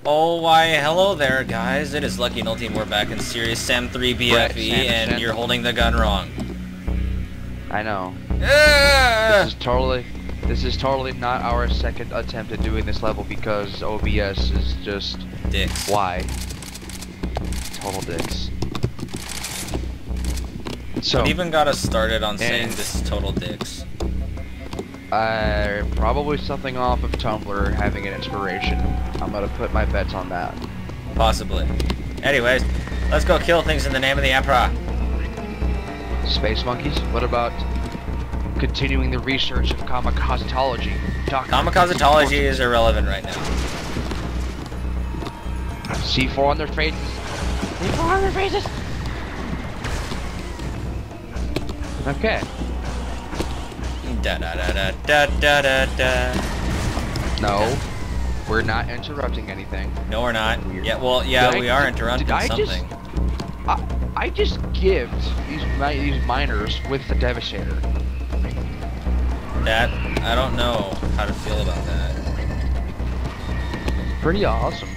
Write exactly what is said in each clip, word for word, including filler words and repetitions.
Oh, why, hello there, guys. It is Lucky Null Team. We're back in Serious Sam three B F E, Brett and Sanderson. you're holding the gun wrong. I know. Ah! This is totally, this is totally not our second attempt at doing this level because O B S is just Dicks. why. Total dicks. So What even got us started on saying and- this is total dicks? Uh, probably something off of Tumblr having an inspiration. I'm gonna put my bets on that. Possibly. Anyways, let's go kill things in the name of the Emperor. Space monkeys? What about continuing the research of kamikazatology? Kamikazatology is irrelevant right now. C four on their faces. C four on their faces. Okay. Da da da da da da da da. No, we're not interrupting anything. No, we're not. Weird. Yeah, well, yeah, Did I- we are did- interrupting did I just- something. I, I just gifted these mi these miners with the Devastator. That, I don't know how to feel about that. Pretty awesome.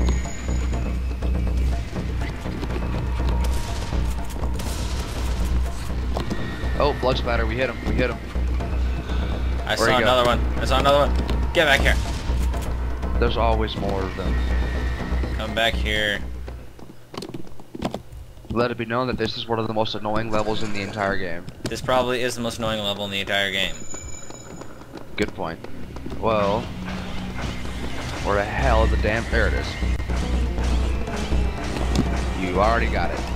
Oh, blood splatter! We hit him. We hit him. I Where'd saw he go? another one. I saw another one. Get back here. There's always more of them. Come back here. Let it be known that this is one of the most annoying levels in the entire game. This probably is the most annoying level in the entire game. Good point. Well, where the hell is the damn? There it is. You already got it.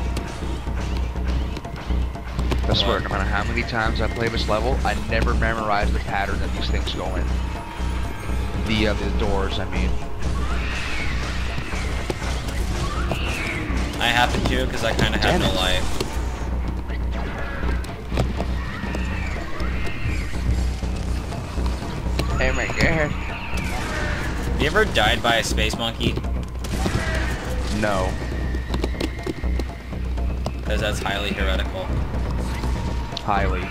I swear, no matter how many times I play this level, I never memorize the pattern that these things go in. The uh, the doors, I mean. I happen to, because I kind of have Damn no it. life. Oh my god. Have you ever died by a space monkey? No. Because that's highly heretical. Highly.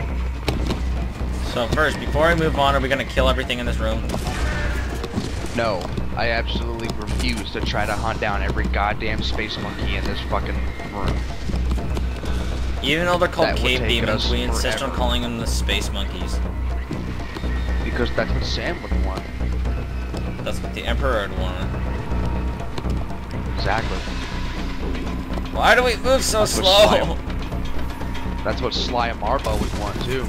So first, before I move on, are we going to kill everything in this room? No. I absolutely refuse to try to hunt down every goddamn space monkey in this fucking room. Even though they're called That would cave take demons, us we insist on forever. calling them the space monkeys. Because that's what Sam would want. That's what the Emperor would want. Exactly. Why do we move so That's what slow? Sly- That's what Sly Marbo would want too.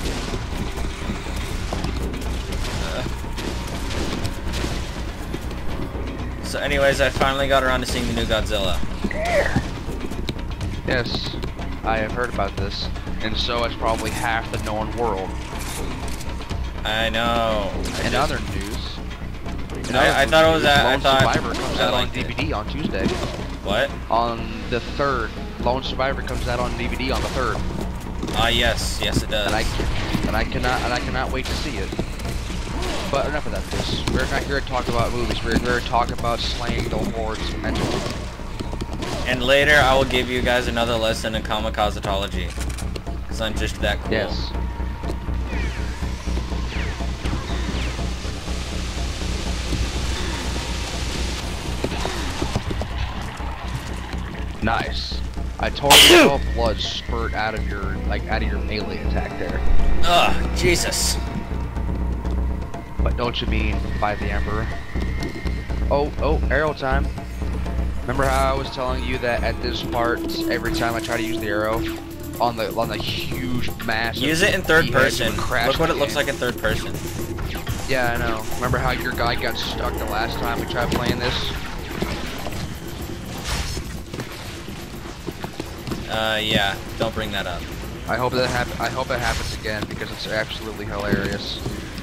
So anyways, I finally got around to seeing the new Godzilla. Yes, I have heard about this, and so has probably half the known world. I know. I In just- other news, in I- other I thought it was news, that- I Lone thought- Survivor comes I out on liked it. D V D on Tuesday. What? On the third, Lone Survivor comes out on D V D on the third, Ah, yes, yes it does. and I and I cannot and I cannot wait to see it. But enough of that. This we're not here to talk about movies. We're here to talk about slaying the hordes mentally. And later, I will give you guys another lesson in kamikazatology. Because I'm just that cool. Yes. Nice. I totally saw blood spurt out of your like out of your melee attack there. Ugh, Jesus. But don't you mean by the Emperor? Oh, oh, arrow time. Remember how I was telling you that at this part, every time I try to use the arrow, on the on the huge massive Use it in third behead, person. would crash Look what the it looks game? like in third person. Yeah, I know. Remember how your guy got stuck the last time we tried playing this? Uh, yeah. Don't bring that up. I hope that happen. I hope it happens again because it's absolutely hilarious.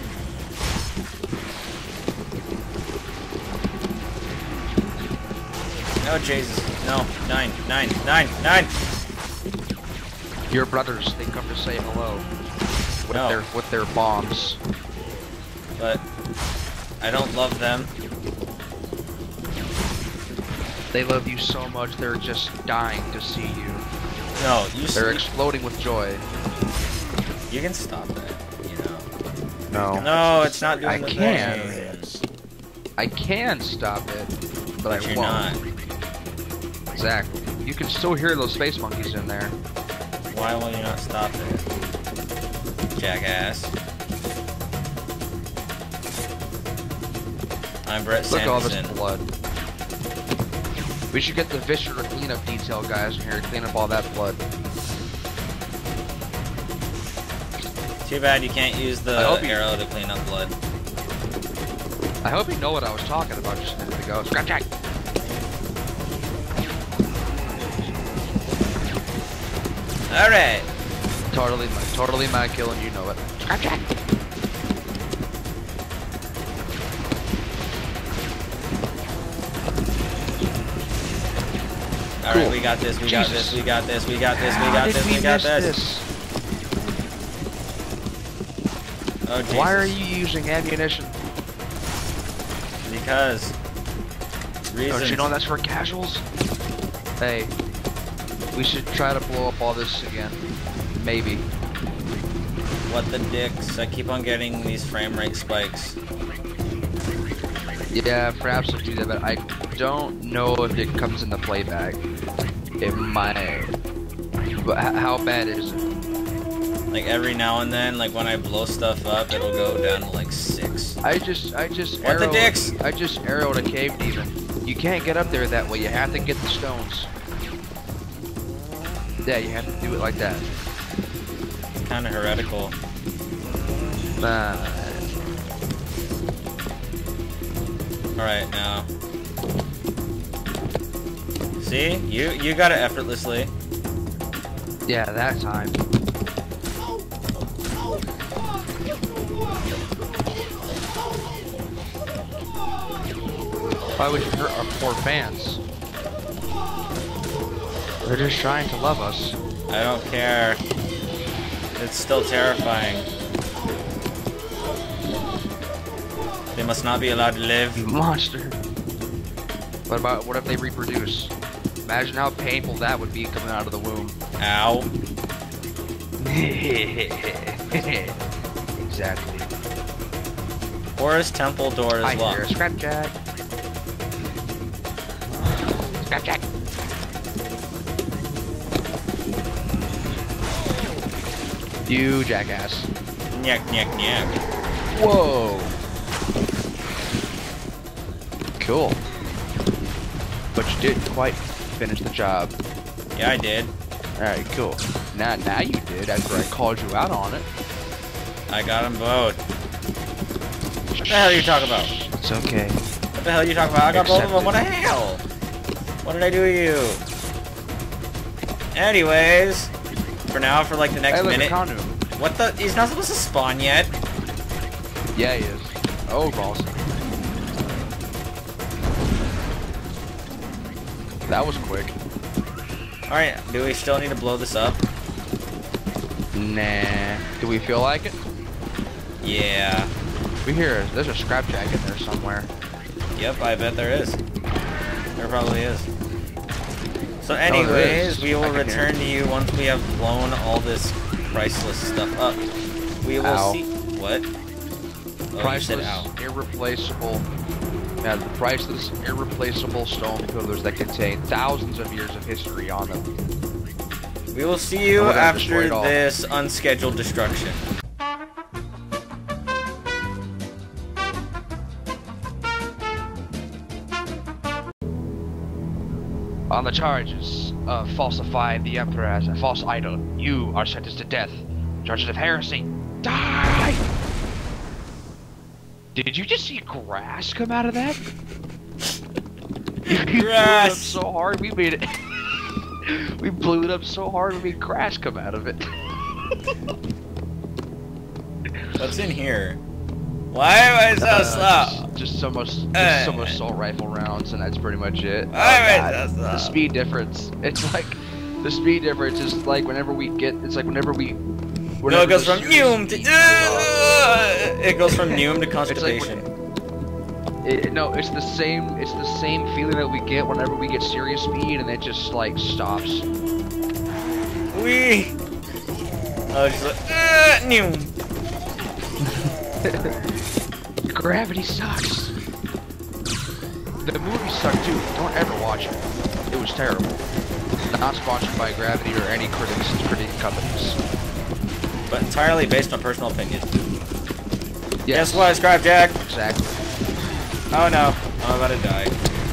No, Jesus. No. Nine. Nine. Nine. Nine. Your brothers, they come to say hello with No. their with their bombs. But I don't love them. They love you so much they're just dying to see you. No, you They're s- exploding with joy. you can stop that, you know. No. No, it's not doing I the can. thing. I can stop it. but, But I you're won't. not. Exactly. You can still hear those space monkeys in there. Why will you not stop it? Jackass. I'm Brett Look at all this Sanderson. blood. We should get the Viscera cleanup detail guys in here to clean up all that blood. Too bad you can't use the I hope you- arrow to clean up blood. I hope you know what I was talking about just a minute ago. Scrap Jack! Alright. Totally my, totally my kill and you know it. Scrap Jack! Alright, Cool. we got this, we got Jesus. this, we got this, we got this, we How got did this, we we got miss this. this? Oh, Jesus. Why are you using ammunition? Because. Reasons. Don't you know that's for casuals? Hey, we should try to blow up all this again. Maybe. What the dicks? I keep on getting these frame rate spikes. Yeah, perhaps I'll do that, but I don't know if it comes in the playback. It might. But h how bad is it? Like every now and then, like when I blow stuff up, it'll go down to like six. I just, I just What the arrowed, dicks? I just arrowed a cave demon. You can't get up there that way. You have to get the stones. Yeah, you have to do it like that. Kind of heretical. Nah. Alright, now. See? You you got it effortlessly. Yeah, that time. Why would you hurt our poor fans? They're just trying to love us. I don't care. It's still terrifying. They must not be allowed to live. You monster. What about, what if they reproduce? Imagine how painful that would be coming out of the womb. Ow. Exactly. Forest temple door is I hear a locked. Scrapjack. Scrapjack. You jackass. Nyak, nyak, nyak. Whoa. Cool. But you didn't quite finish the job. Yeah, I did. Alright, cool. Now, now you did after I called you out on it. I got them both. What the hell are you talking about? It's okay. What the hell are you talking about? I got both of them. What the hell? What did I do to you? Anyways, for now, for like the next Hey, look, minute. I found him. What the? He's not supposed to spawn yet. Yeah, he is. Oh, balls. That was quick. Alright, do we still need to blow this up? Nah. Do we feel like it? Yeah. We hear there's a Scrapjack in there somewhere. Yep, I bet there is. There probably is. So there anyways, is. we will I can hear return to you once we have blown all this priceless stuff up. We will Ow. see... What? Oh, you Priceless, said ow. irreplaceable. Yeah, the priceless, irreplaceable stone pillars that contain thousands of years of history on them. We will see you And we're gonna destroy after it all. this unscheduled destruction. On the charges of falsifying the Emperor as a false idol, you are sentenced to death. Charges of heresy. Die! Did you just see grass come out of that? We blew it up Grass. so hard, we made it. We blew it up so hard, we made grass come out of it. What's in here? Why am I so Uh, slow? Just, just so much, just Uh. some assault rifle rounds, and that's pretty much it. Oh, Why am I God. so slow? The speed difference. It's like the speed difference is like whenever we get. It's like whenever we. No, whenever it goes the from series Neum to... speed goes up. It goes from Neum to It's like constipation. when, it, no, it's the same. It's the same feeling that we get whenever we get serious speed, and it just like stops. Wee! Oh, it's like... Uh, Neum! Gravity sucks. the movie sucked too. Don't ever watch it. It was terrible. Not sponsored by Gravity or any critics, critic companies. But entirely based on personal opinion. Yes. Guess what, Scrapjack? Exactly. Oh no, I'm about to die.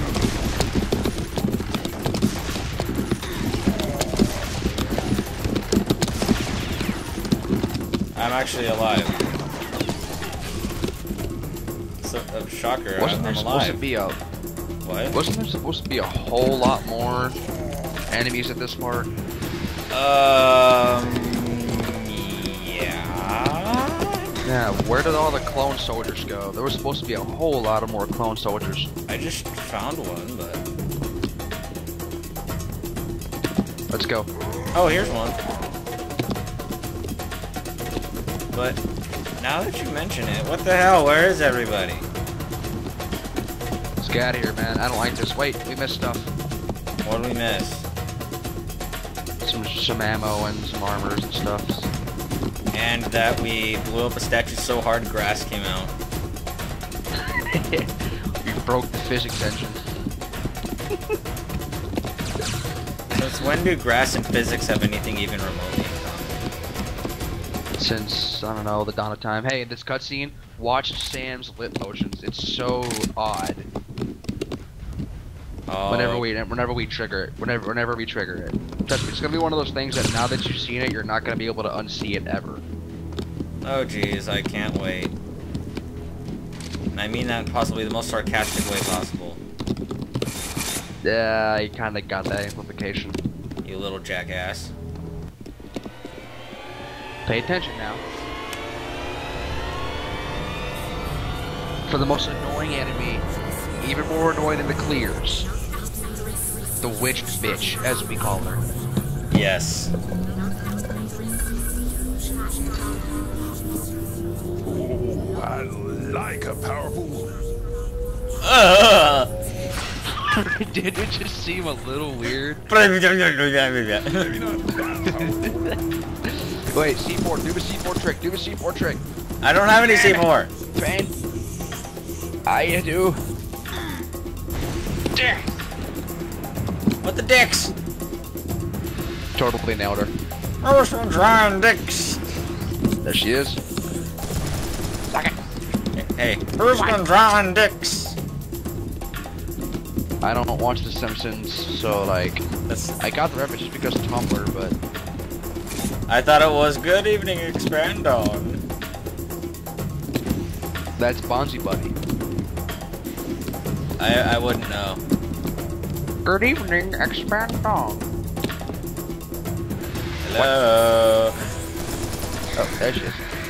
I'm actually alive. So, a shocker, Wasn't I'm, there I'm supposed to alive. be a What? Wasn't there supposed to be a whole lot more enemies at this part? Um. Yeah. Yeah, where did all the clone soldiers go? There was supposed to be a whole lot of more clone soldiers. I just found one, but. Let's go. Oh, here's one. But now that you mention it, what the hell? Where is everybody? Let's get out of here, man. I don't like this. Wait, we missed stuff. What did we miss? Some some ammo and some armors and stuff. And that we blew up a statue so hard grass came out. We broke the physics engine. Since when do grass and physics have anything even remotely in common? Since, I don't know, the dawn of time. Hey, this cutscene, watch Sam's lip motions. It's so odd. Oh. Whenever we whenever we trigger it. Whenever whenever we trigger it. Trust me, it's gonna be one of those things that now that you've seen it, you're not gonna be able to unsee it ever. Oh geez, I can't wait. And I mean that in possibly the most sarcastic way possible. Yeah, I kinda got that implication. You little jackass. Pay attention now. For the most annoying enemy, even more annoying than the clears. The witch bitch, as we call her. Yes. Oh, I like a powerful woman. Uh, Did it just seem a little weird? Maybe not that powerful. Wait, C four, do the C four trick, do the C four trick. I don't have any C four. Fan. I do. What the dicks? Totally nailed her. Who's some drawing dicks? There she is. Suck it. Hey, who's been drawing dicks? I don't watch The Simpsons, so like, That's, I got the reference just because of Tumblr, but I thought it was good evening, expand on. that's Bonzi Buddy. I I wouldn't know. Good evening, expand on. Hello. Oh, there she is.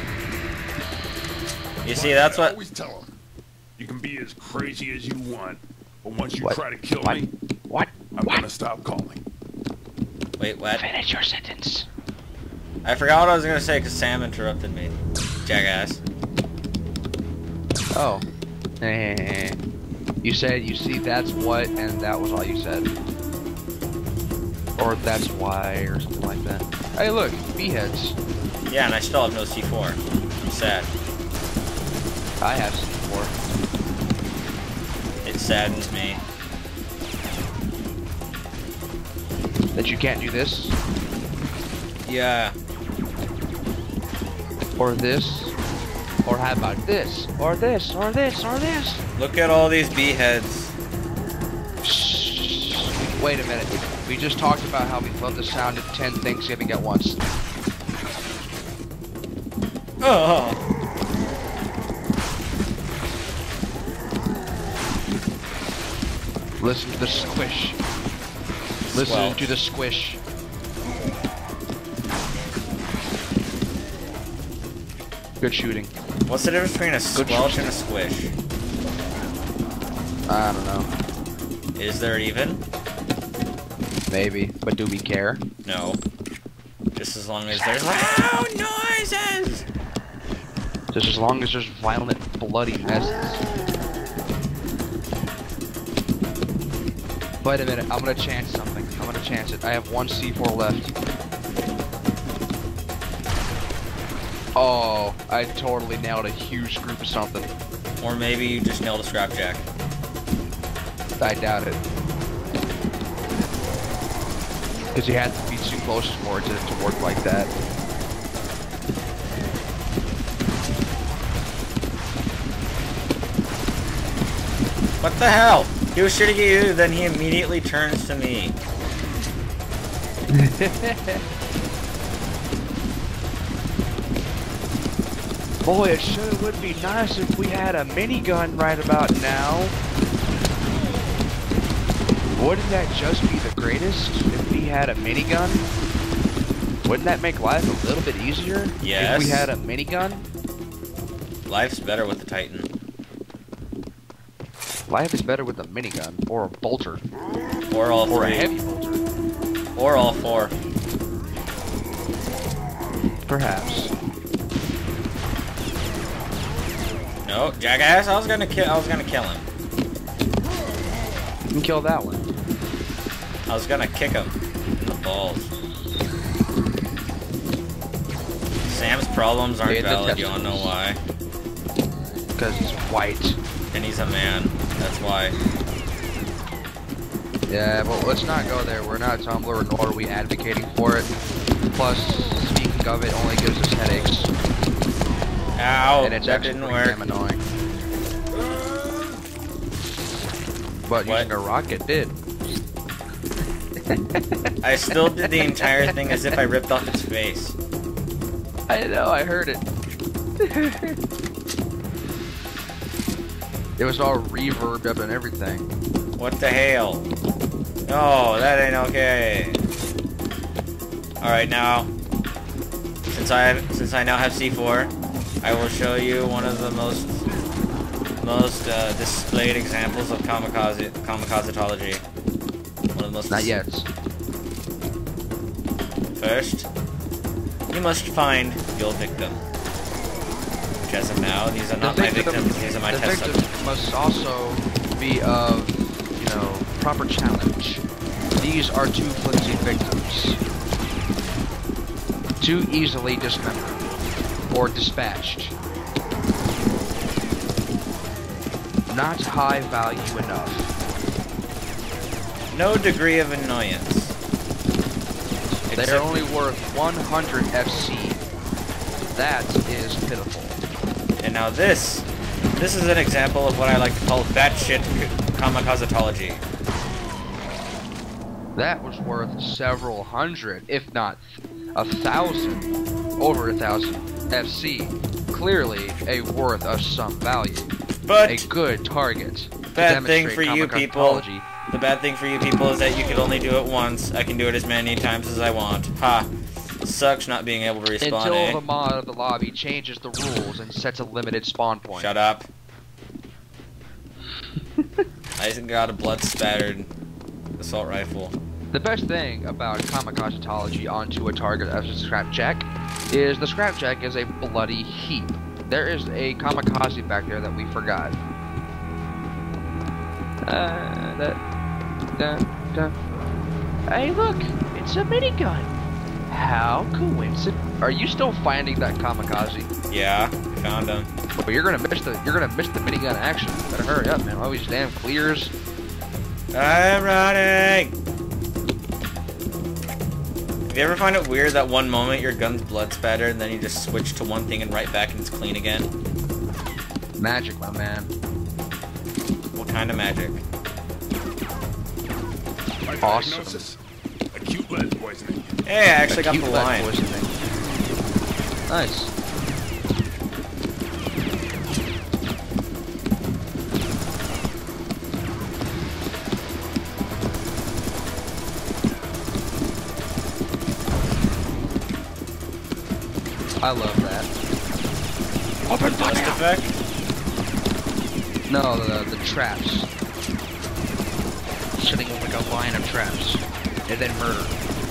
You see, that's I what. always tell them. You can be as crazy as you want, but once you What? try to kill What? me, What? I'm What? gonna stop calling. Wait, what? Finish your sentence. I forgot what I was gonna say because Sam interrupted me. Jackass. Oh. Eh. You said, you see, that's what, and that was all you said. Or that's why, or something like that. Hey, look, B-heads. Yeah, and I still have no C four. I'm sad. I have C four. It saddens me. That you can't do this, Yeah. or this, or how about this, or this, or this, or this. Look at all these B-heads. Shh. Wait a minute. We just talked about how we love the sound of ten Thanksgiving at once. Oh. Listen to the squish. Listen Squelch. to the squish. Good shooting. What's the difference between a squelch and a squish? I don't know. Is there even? Maybe. But do we care? No. Just as long as there's loud noises! Just as long as there's violent, bloody messes. Wait a minute, I'm gonna chance something. I'm gonna chance it. I have one C four left. Oh, I totally nailed a huge group of something. Or maybe you just nailed a scrapjack. I doubt it. Because you have to be too close for it to, to work like that. What the hell? He was shooting at you, then he immediately turns to me. Boy, it sure would be nice if we had a minigun right about now. Wouldn't that just be the greatest if we had a minigun? Wouldn't that make life a little bit easier? Yes. If we had a minigun? Life's better with the Titan. Life is better with a minigun or a bolter. Or all Or a three. heavy bolter. Or all four. Perhaps. No, jackass, I was gonna kill I was gonna kill him. You can kill that one. I was gonna kick him in the balls. Sam's problems aren't In the valid, you all know why. Because he's white. And he's a man. That's why. Yeah, but let's not go there. We're not Tumblr, nor are we advocating for it. Plus, speaking of it, only gives us headaches. Ow, and it's that actually didn't pretty work. damn annoying. But What? using a rocket did. I still did the entire thing as if I ripped off its face. I know, I heard it. It was all reverbed up and everything. What the hell? No, that ain't okay. Alright, now, since I have, since I now have C four, I will show you one of the most most uh, displayed examples of kamikaze kamikazatology. One of the most. Not yet. First, you must find your victim. Which as of now, these are not my victims, these are my the test victim subjects. must also be of, you know, proper challenge. These are two flimsy victims. Too easily dismembered. Or dispatched. Not high value enough. No degree of annoyance. They Except are only worth one hundred F C. That is pitiful. And now this, this is an example of what I like to call batshit kamikazatology. That was worth several hundred, if not a thousand, over a thousand F C. Clearly a worth of some value. But A good target. to bad thing demonstrate for you people, kamikazatology. the bad thing for you people is that you could only do it once. I can do it as many times as I want. Ha. Sucks not being able to respawn, Until eh? the mod of the lobby changes the rules and sets a limited spawn point. Shut up. I just got a blood spattered assault rifle. The best thing about kamikazatology onto a target as a scrapjack is the scrapjack is a bloody heap. There is a kamikaze back there that we forgot. Uh, that, that, that. Hey, look! It's a minigun! How coincident? Are you still finding that kamikaze? Yeah, found him. But you're gonna miss the you're gonna miss the minigun action. Better hurry up, man! All these damn clears. I'm running! Do you ever find it weird that one moment your gun's blood spattered and then you just switch to one thing and right back and it's clean again? Magic, my man. What kind of magic? My Awesome. diagnosis: acute lead poisoning. Hey, I actually got Acute the lead line. poisoning. Nice. I love that. Open Dust effect? No, the the traps. Sitting with like a line of traps, and then murder.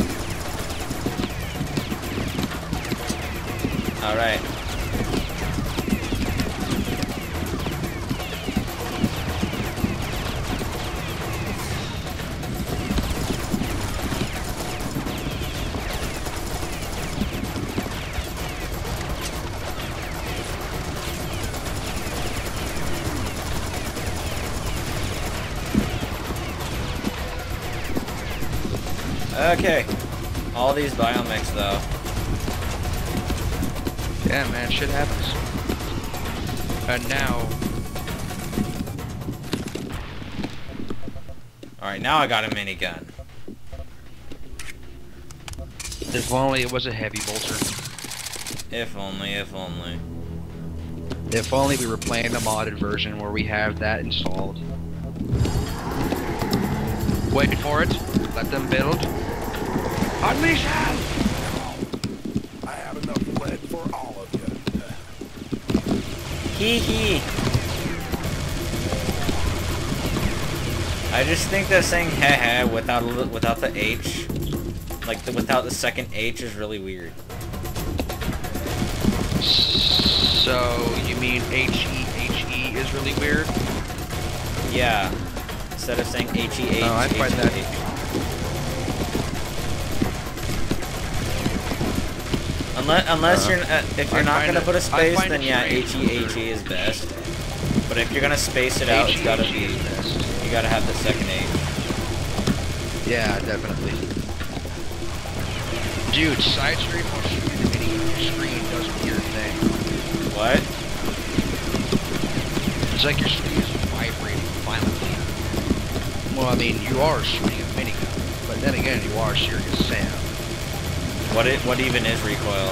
Alright. Okay. All these biomechs though. Yeah, man, shit happens. And now... Alright, now I got a minigun. If only it was a heavy bolter. If only, if only. If only we were playing the modded version where we have that installed. Wait for it. Let them build. Unleash hell! I have enough lead for all of you. Hee hee. I just think that saying heh heh without a li- without the H, like the, without the second H, is really weird. So, you mean H E H E is really weird? Yeah. Instead of saying H E H. Oh, I find that- H. Unless, unless Uh, you're uh, if you're I not find gonna it- put a I space, find then it yeah, strange. H E H E is best. But if you're gonna space it out, it's gotta be. H E H E is best. You gotta have the second H. Yeah, definitely. Dude, side screen while shooting the video on your screen does a weird thing. What? It's like your screen is vibrating violently. Well, I mean, you are shooting a minigun, but then again, you are Serious Sam. What it? What even is recoil?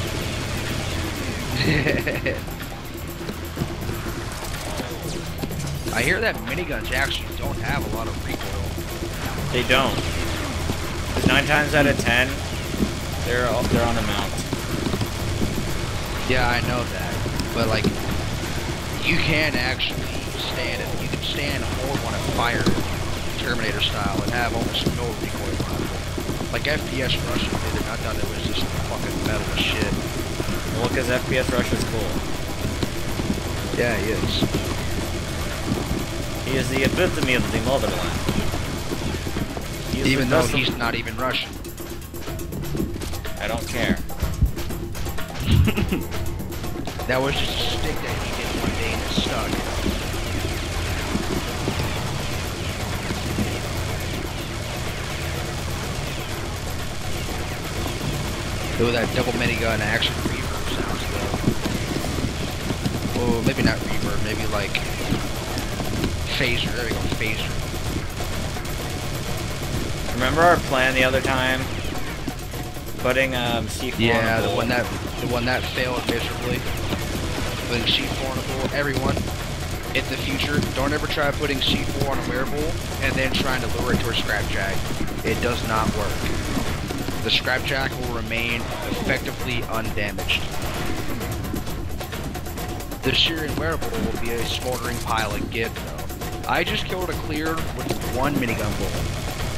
I hear that miniguns actually don't have a lot of recoil. They don't. 'Cause nine times out of ten, they're all, they're on a mount. Yeah, I know that, but like, you can actually stand it. You can stand hold one and fire Terminator style and have almost no recoil on it. Like F P S Russia did it. I thought it was just fucking metal as shit. Well, because F P S Rush is cool. Yeah, he is. He is the epitome of the motherland. He is Even the though best of- he's not even Russian. I don't care. That was just a stick that he did one day and it stuck. Ooh, that double minigun action reverb sounds though. Oh, maybe not reverb, maybe like phaser. There we go, phaser. Remember our plan the other time? Putting um, C four Yeah, on a the bull? one that the one that failed miserably. Putting C four on a bull. Everyone, in the future, don't ever try putting C four on a werebull and then trying to lure it to a scrapjack. It does not work. The scrapjack will remain effectively undamaged. The Sheeran wearable will be a smoldering pile of gib though. I just killed a clear with one minigun bullet.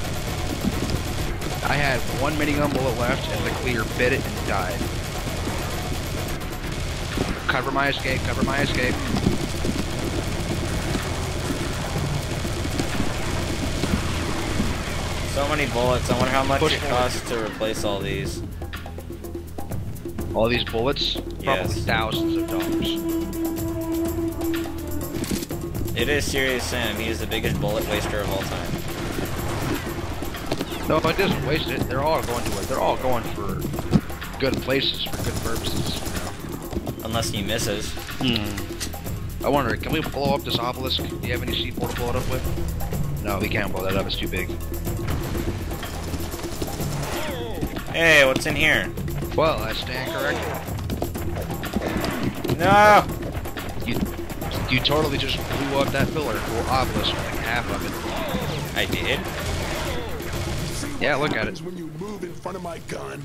I had one minigun bullet left and the clear bit it and died. Cover my escape, cover my escape. So many bullets. I wonder how much Push it forward. costs to replace all these. All these bullets, probably Yes. thousands of dollars. It is Serious Sam. He is the biggest bullet waster of all time. No, it doesn't waste it. They're all going to it. They're all going for good places, for good purposes. Unless he misses. Hmm. I wonder, can we blow up this obelisk? Do you have any C four to blow it up with? No, we can't blow that up. It's too big. Hey, what's in here? Well, I stand corrected. No! You, you totally just blew up that pillar, or obelisk, like half of it. I did? See what Yeah, look at happens it. when you move in front of my gun.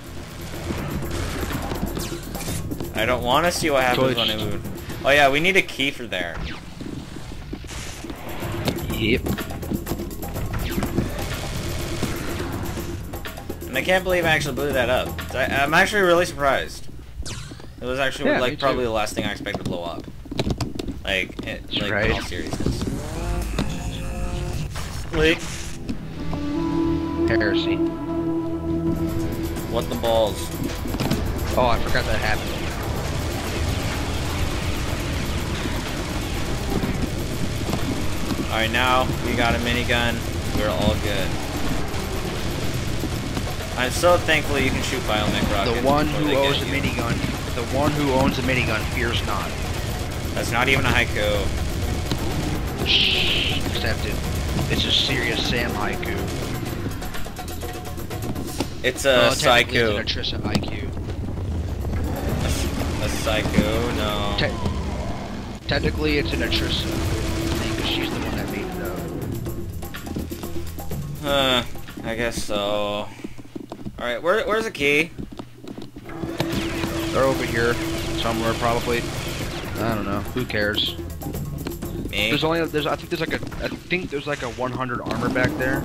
I don't want to see what happens Totally when I just- move. Oh yeah, we need a key for there. Yep. And I can't believe I actually blew that up. I, I'm actually really surprised. It was actually Yeah, me like too. probably the last thing I expected to blow up. Like, it, That's like right. in all seriousness. Wait, Heresy. what the balls? Oh, I forgot that happened. Alright, now we got a minigun. We're all good. I'm so thankful you can shoot biomech rockets. The one before who they owns get a you. minigun, the one who owns a minigun fears not. That's not even a haiku. Shh, accepted. It's a serious Sam haiku. It's a Well, technically Psycho. It's an Atrissa I Q. A Psycho? No. Te technically, it's an Atrissa thing because she's the one that made it up. Huh. I guess so. Alright, where, where's the key? They're over here somewhere, probably. I don't know. Who cares? Me? There's only there's I think there's like a I think there's like a one hundred armor back there.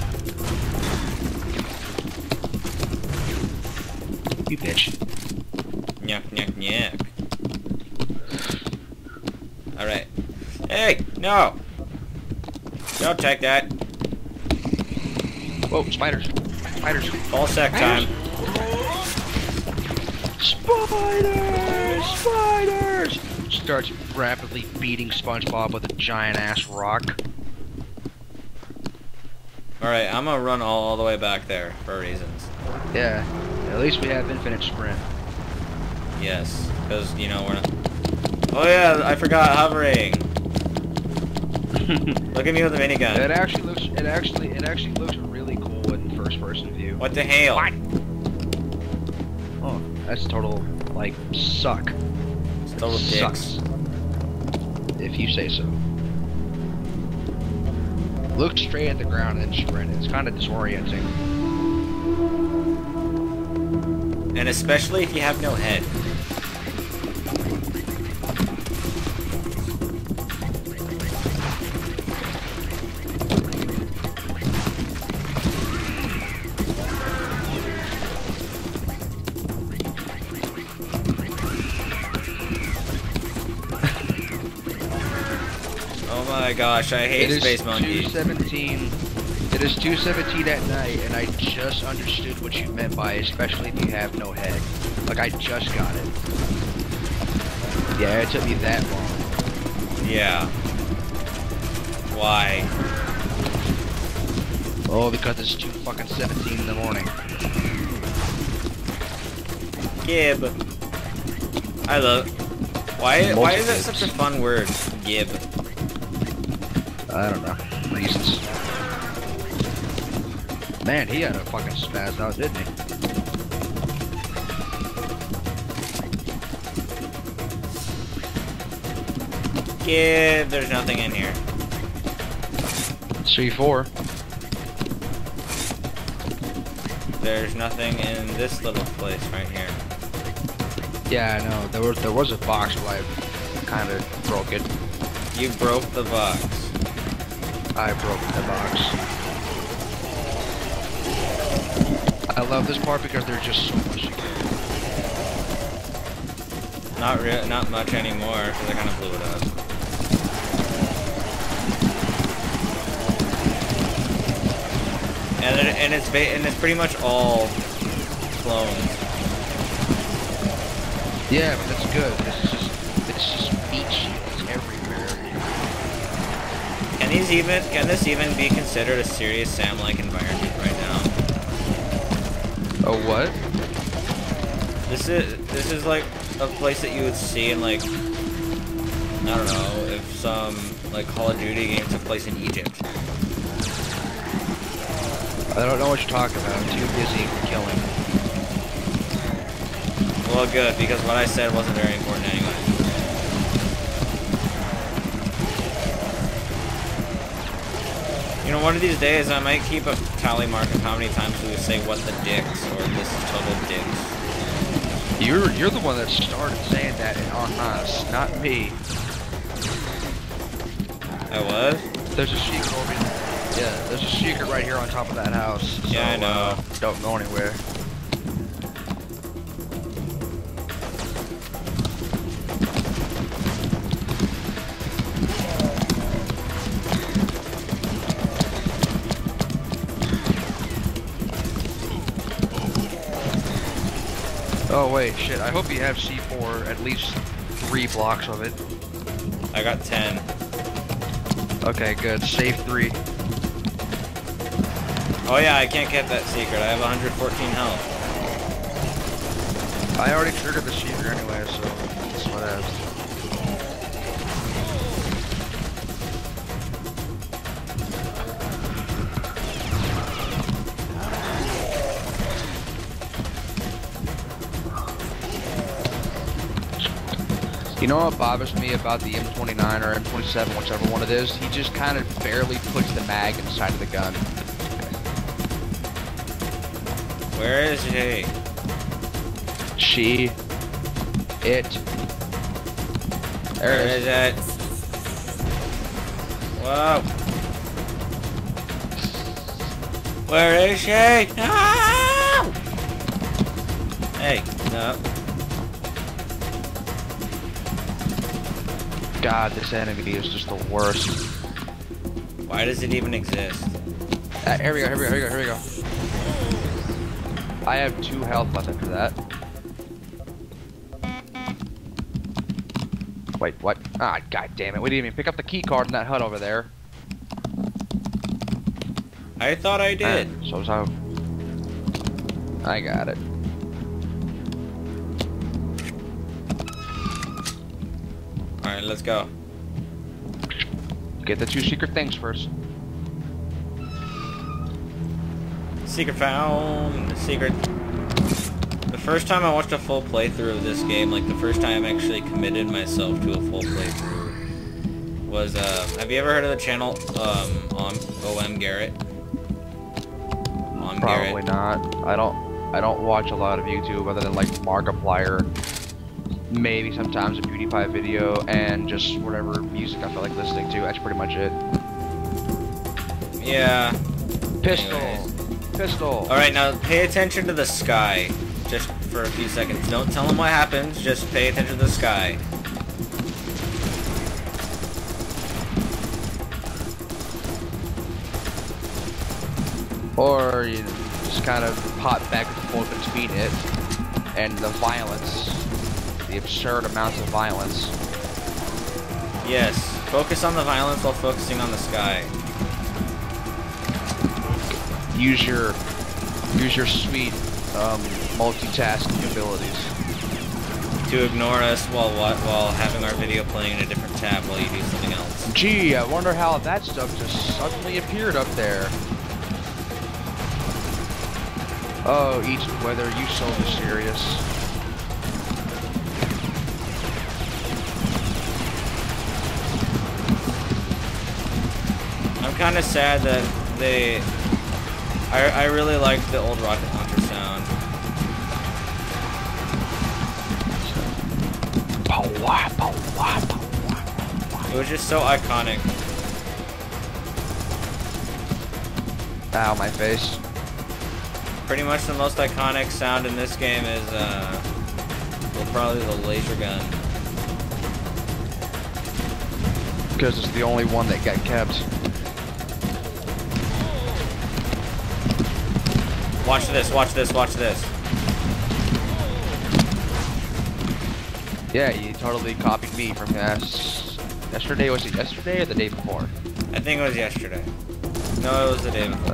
You bitch. Nyuk, nyuk, nyuk. Alright. Hey! No! Don't take that. Whoa, spiders. Spiders. Ball sack time. Spiders! Spiders! Starts rapidly beating SpongeBob with a giant ass rock. Alright, I'm gonna run all, all the way back there for reasons. Yeah. At least we have infinite sprint. Yes. Because, you know, we're not... Oh yeah, I forgot hovering! Look at me with the minigun. It actually looks it actually it actually looks really cool in first person view. What the hell? Oh, that's total like suck. It's total Sucks. dicks. If you say so. Look straight at the ground and sprint. It's kind of disorienting. And especially if you have no head. Oh my gosh, I hate It Space is Monkey. two seventeen. It is two seventeen at night, and I just understood what you meant by especially if you have no head. Like, I just got it. Yeah, it took me that long. Yeah. Why? Oh, because it's two fucking seventeen in the morning. Gib. I love... Why, why is that Multi-gibs. such a fun word? Gib. I don't know. Reasons. Man, he had a fucking spaz out, didn't he? Gib, there's nothing in here. C four. There's nothing in this little place right here. Yeah, I know. There was there was a box, but I kind of broke it. You broke the box. I broke the box. I love this part because there's just so much to get. Not real, not much anymore, because I kind of blew it up. And it, and it's ba and it's pretty much all clones. Yeah, but that's good. It's just it's just meat shields everywhere. Can these even can this even be considered a serious Sam-like environment right now? Oh what? This is this is like a place that you would see in like I don't know if some like Call of Duty game took place in Egypt. I don't know what you're talking about. I'm too busy killing. Well, good, because what I said wasn't very important anyway. You know, one of these days I might keep a tally mark of how many times we would say "what the dicks" or "this is total dicks." You're you're the one that started saying that on us, not me. I was? There's a secret over here. Yeah, there's a secret right here on top of that house. So, Yeah, I know. Uh, don't go anywhere. Oh wait, shit. I hope you have C four, at least three blocks of it. I got ten. Okay, good. Save three. Oh yeah, I can't get that secret. I have one hundred fourteen health. I already triggered the shooter anyway, so that's what it is. You know what bothers me about the M twenty-nine or M twenty-seven, whichever one it is? He just kind of barely puts the mag inside of the gun. Where is he? She. It. There Where it is is. it? Whoa. Where is she? Ah! Hey, no. God, this enemy is just the worst. Why does it even exist? Uh, here we go, here we go, here we go, here we go. I have two health left after that. Wait, what? Ah, god damn it. We didn't even pick up the key card in that hut over there. I thought I did. And so so. I got it. Alright, let's go. Get the two secret things first. Secret found. Secret. The first time I watched a full playthrough of this game, like the first time I actually committed myself to a full playthrough, was, uh, have you ever heard of the channel, um, on O M Garrett? On Probably Garrett. not. I don't I don't watch a lot of YouTube other than like Markiplier, maybe sometimes a PewDiePie video, and just whatever music I feel like listening to. That's pretty much it. Yeah. Pistol. Anyways. Pistol. Alright, now pay attention to the sky. Just for a few seconds. Don't tell them what happens, just pay attention to the sky. Or you know, just kind of hop back and forth between it and the violence, the absurd amounts of violence. Yes, focus on the violence while focusing on the sky. Use your use your sweet um, multitasking abilities. To ignore us while what while having our video playing in a different tab while you do something else. Gee, I wonder how that stuff just suddenly appeared up there. Oh, East weather, you so mysterious. I'm kind of sad that they. I I really liked the old rocket launcher sound. It was just so iconic. Ow, my face. Pretty much the most iconic sound in this game is uh, well, probably the laser gun. Because it's the only one that got kept. Watch this, watch this, watch this. Yeah, you totally copied me from yes. Yesterday, was it yesterday or the day before? I think it was yesterday. No, it was the day before.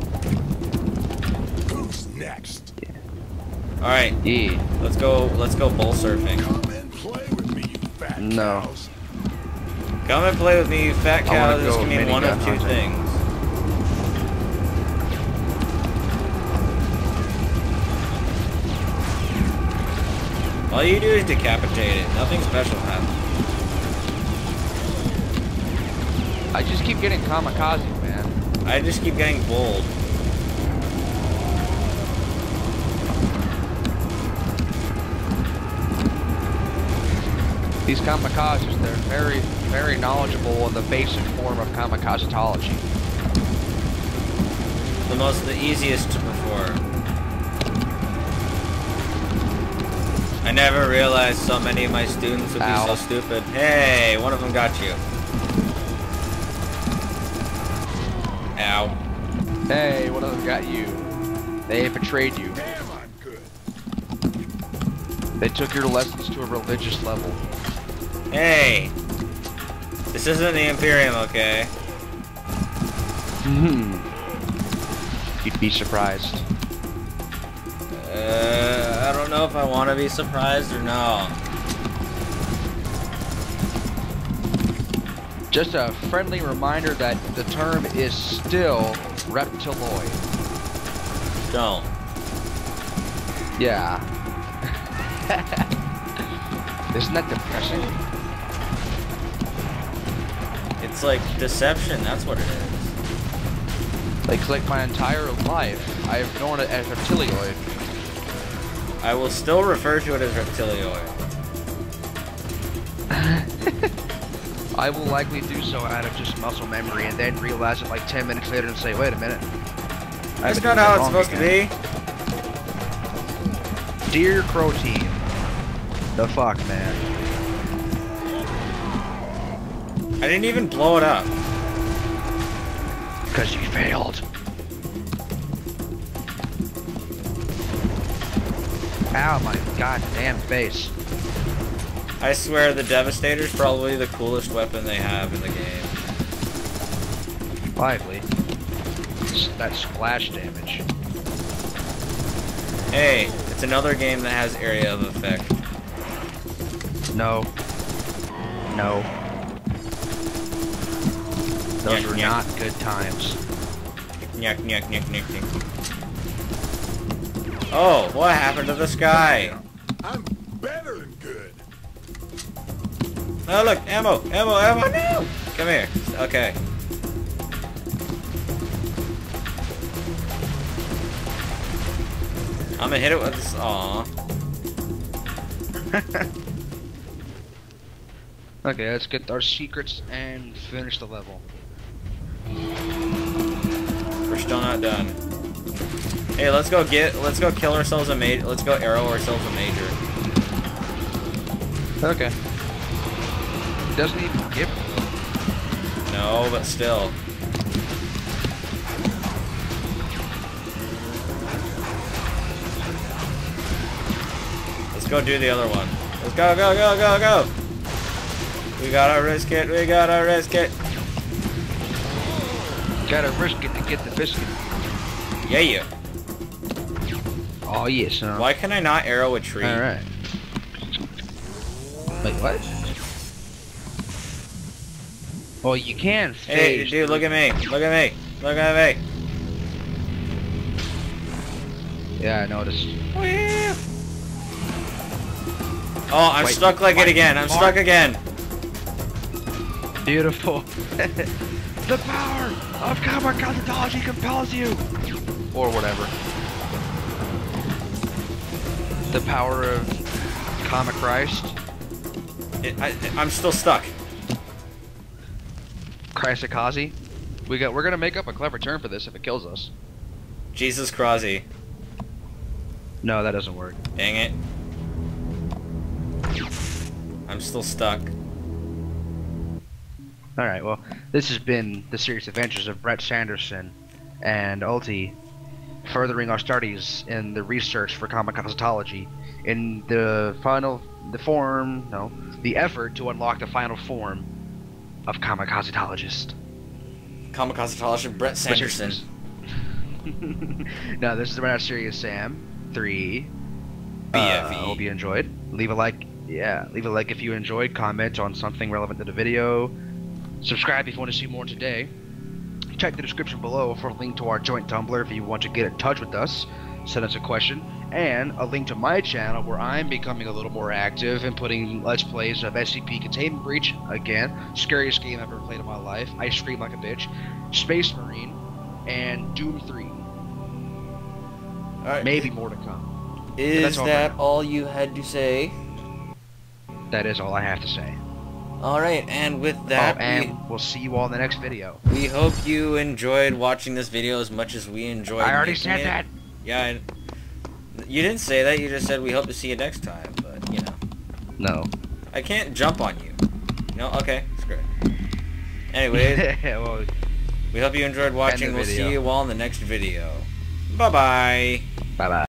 Who's next? Alright, Yeah. let's go, let's go bull surfing. Come and play with me, you fat No. cows. Come and play with me, you fat I wanna cow. This go can mean one of minigun two hunting. things. All you do is decapitate it. Nothing special happens. I just keep getting kamikaze, man. I just keep getting bold. These kamikazes, they're very, very knowledgeable in the basic form of kamikazatology. The most, the easiest to perform. I never realized so many of my students would be Ow. so stupid. Hey, one of them got you. Ow. Hey, one of them got you. They betrayed you. Damn, I'm good. They took your lessons to a religious level. Hey. This isn't the Imperium, okay? Hmm. you'd be surprised. Uh, I don't know if I want to be surprised or no. Just a friendly reminder that the term is still reptiloid. Don't. Yeah. Isn't that depressing? It's like deception, that's what it is. Like, like my entire life, I've known it as reptilioid. I will still refer to it as reptilioid. I will likely do so out of just muscle memory and then realize it like ten minutes later and say, wait a minute. That's not how it's supposed to be. Dear Crow Team. The fuck, man. I didn't even blow it up. Because you failed. Ow, my goddamn face. I swear the Devastator's probably the coolest weapon they have in the game. Lively. S- That splash damage. Hey, it's another game that has area of effect. No. No. Those Nyek, were nyek. not good times. Nyek, nyek, nyek, nyek, nyek. Oh, what happened to the sky? I'm better than good. Oh, look, ammo, ammo, ammo, no! Come here. Okay. I'm gonna hit it with this. Aw. Okay, let's get our secrets and finish the level. We're still not done. Hey, let's go get. Let's go kill ourselves a major. Let's go arrow ourselves a major. Okay. Doesn't even give. No, but still. Let's go do the other one. Let's go, go, go, go, go! We gotta risk it, we gotta risk it! Gotta risk it to get the biscuit. Yeah, yeah. Oh yes, huh? Why can I not arrow a tree? Alright. Wait, what? Well, you can Hey, phase dude, look at me. Look at me. Look at me. Yeah, I noticed. Oh, I'm Wait, stuck like what? it again. I'm Mark? stuck again. Beautiful. The power of kamikazology compels you! Or whatever. The power of Comic Christ. It, I, I'm still stuck. Christakazi. We got we're gonna make up a clever term for this if it kills us. Jesus Crosby. No, that doesn't work. Dang it. I'm still stuck. Alright, well, this has been the serious adventures of Brett Sanderson and Ulti, furthering our studies in the research for kamikazology in the final, the form, no, the effort to unlock the final form of kamikazologist. Kamikazologist Brett Sanderson. No, this is the Brett Serious Sam three. B F E. Uh, hope you enjoyed. Leave a like, yeah, leave a like if you enjoyed. Comment on something relevant to the video. Subscribe if you want to see more today. Check the description below for a link to our joint Tumblr if you want to get in touch with us. Send us a question. And a link to my channel where I'm becoming a little more active and putting Let's Plays of S C P Containment Breach again. Scariest game I've ever played in my life. I scream like a bitch. Space Marine. And Doom three. Alright. Maybe more to come. Is That's all that right. all you had to say? That is all I have to say. Alright, and with that, oh, and we... we'll see you all in the next video. we hope you enjoyed watching this video as much as we enjoyed I already making said it. that. Yeah, I, you didn't say that, you just said we hope to see you next time, but, you know. No. I can't jump on you. No? Okay, screw it. Anyway, well, we hope you enjoyed watching. We'll video. see you all in the next video. Bye-bye. bye bye.